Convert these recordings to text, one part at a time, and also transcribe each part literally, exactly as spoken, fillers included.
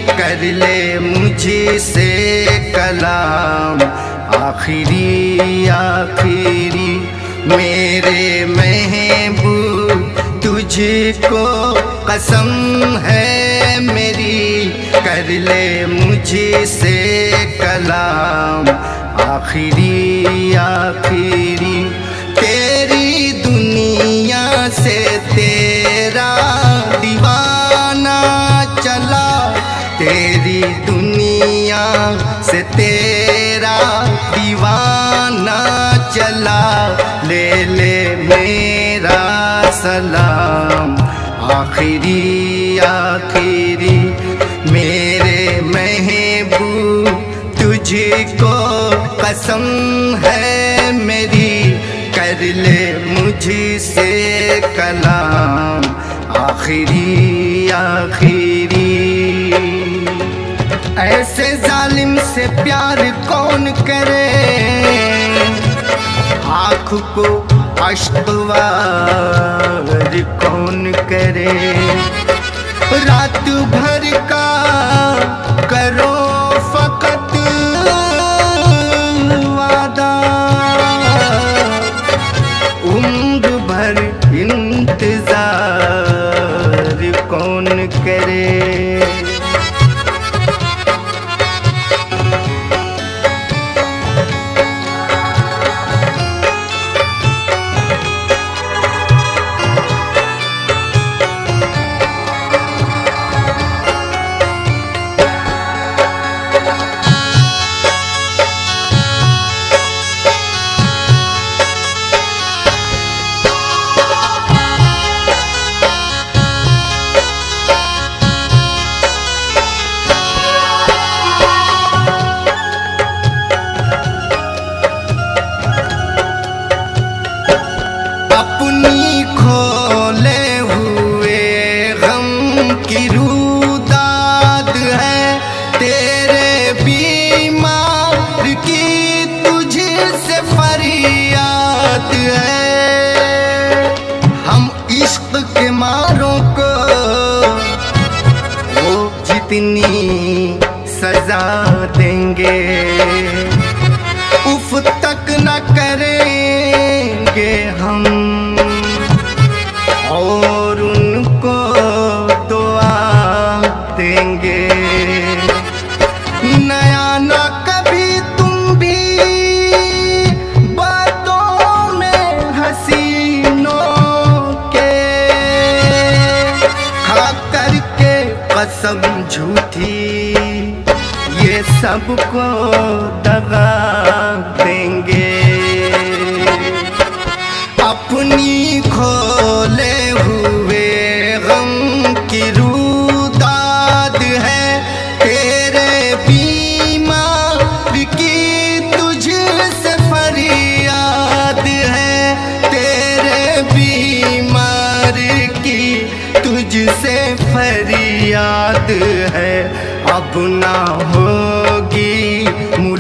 कर ले मुझसे कलाम। आखिरी आखिरी मेरे महबूब तुझको कसम है मेरी, कर ले मुझसे कलाम। आखिरी आखिरी तेरी दुनिया से तेरा दीवाना चला, तेरी दुनिया से तेरा दीवाना चला। ले ले मेरा सलाम। आखिरी आखिरी मेरे महबूब तुझको कसम है मेरी, कर ले मुझसे कलाम। आखिरी आखिरी ऐसे जालिम से प्यार कौन करे, आँख को अश्कवार कौन करे। रात भर का करो फकत वादा, उम्र भर इंतजार कौन करे। कितनी सजा देंगे, उफ तक न करेंगे हम, और उनको दुआ देंगे। नया ना कभी तुम भी बातों में हसीनों के, खा करके कसम झूठी ये सबको दगा देंगे। अपनी खोले हुए गम की रूदाद है, तेरे बीमार की तुझसे फरियाद है, तेरे बीमार की तुझसे फरियाद है। अब ना होगी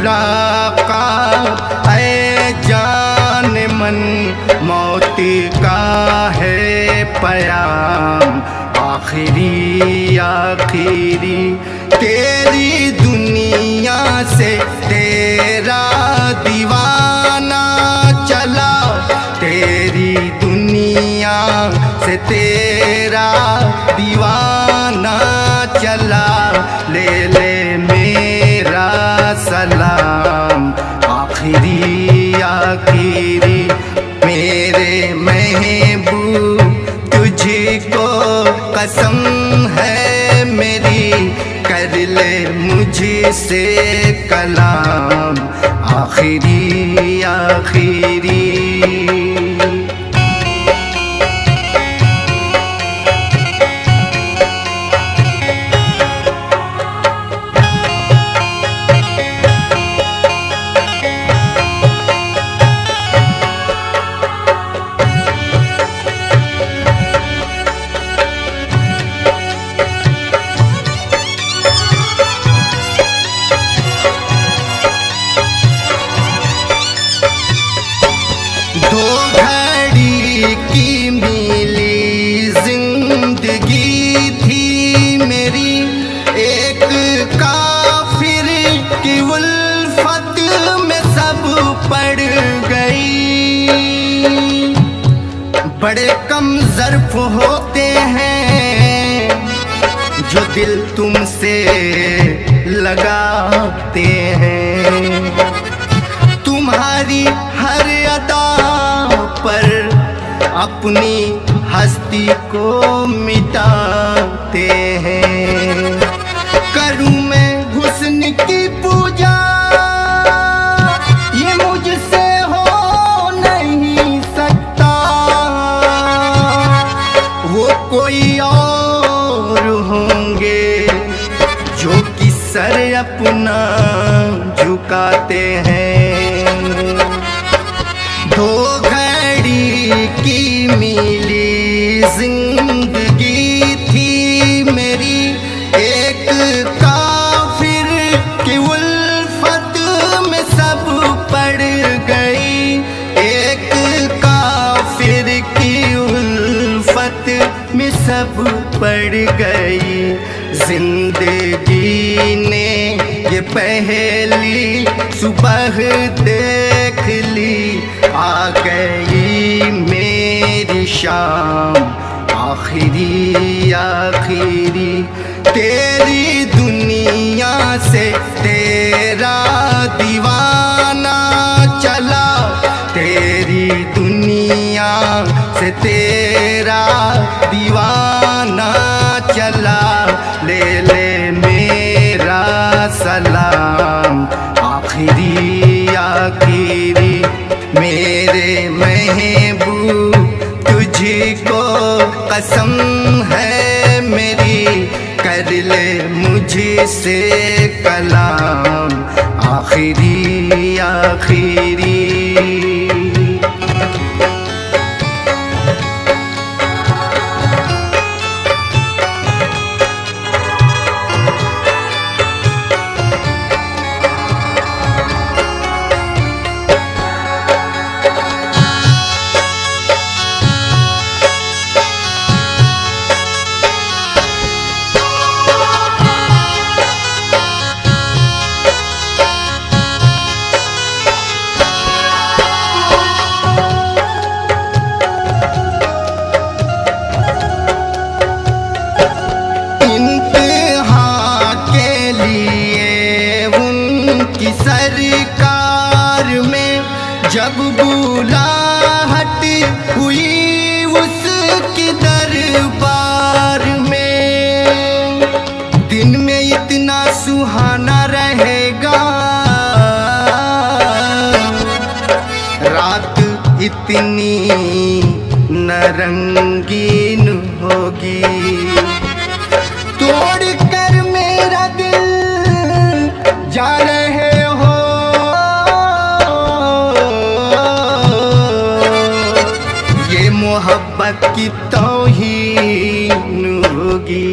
मुलाकात ऐ जान मन, मौत का है पयाम। आखिरी आखिरी तेरी दुनिया से तेरा दीवाना चला, तेरी दुनिया से तेरा दीवाना चला। ले ले मेरा सलाम। आखिरी आखिरी मेरे महबूब तुझको कसम है मेरी, कर ले मुझसे कलाम। आखिरी आखिरी एक काफिर की उल्फत में सब पड़ गई। बड़े कम ज़र्फ होते हैं जो दिल तुमसे लगाते हैं। तुम्हारी हर अदा पर अपनी हस्ती को मिटाते हैं। करूं मैं हुस्न की पूजा, ये मुझसे हो नहीं सकता। वो कोई और होंगे जो कि सर अपना झुकाते हैं। दो घड़ी की मिली जिंदगी थी मेरी, एक काफिर की उल्फत में सब पड़ गई। एक काफिर की उल्फत में सब पड़ गई। जिंदगी ने ये पहली सुबह देख ली, आ गई मेरी शाम आखिरी आखिरी। तेरी दुनिया से तेरा दीवाना चला, तेरी दुनिया से तेरा दीवाना चला। ले ले मेरा सलाम आखिरी आखिरी। मेरे महबूब तुझको कसम है मेरी, कर ले मुझसे कलाम आखिरी आखिरी। सरकार में जब बुलाहट हुई उसकी दरबार में, दिन में इतना सुहाना रहेगा, रात इतनी न रंगीन होगी। तोड़ कर मेरा दिल जा रहे मोहब्बत की तौहीन होगी।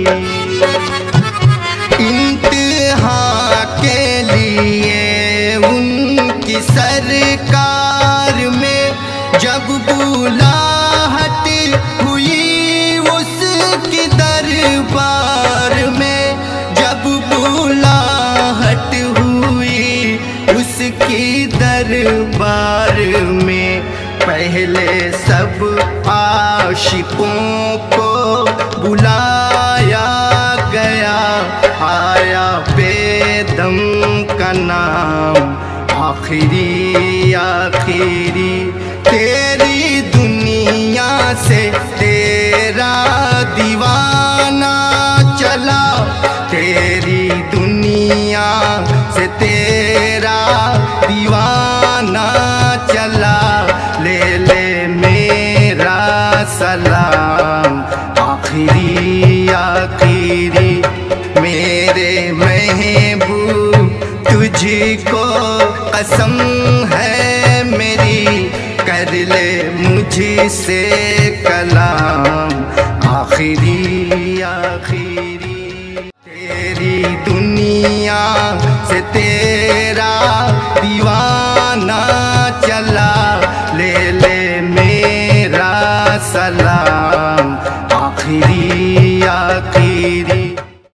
इंतहा के लिए उनकी सरकार में जब बुलाहट हुई उसकी दरबार में, जब बुलाहट हुई उसकी दरबार में, पहले सब आशिकों को बुलाया गया। आया बेदम का नाम आखिरी आखिरी। तेरी दुनिया से तेरा दीवाना चला, तेरी दुनिया से तेरा दीवाना चला। ले ले मेरा सलाम आखिरी आखिरी। मेरे महबूब तुझको कसम है मेरी, कर ले मुझसे कलाम आखिरी आखिरी। तेरी दुनिया से तेरा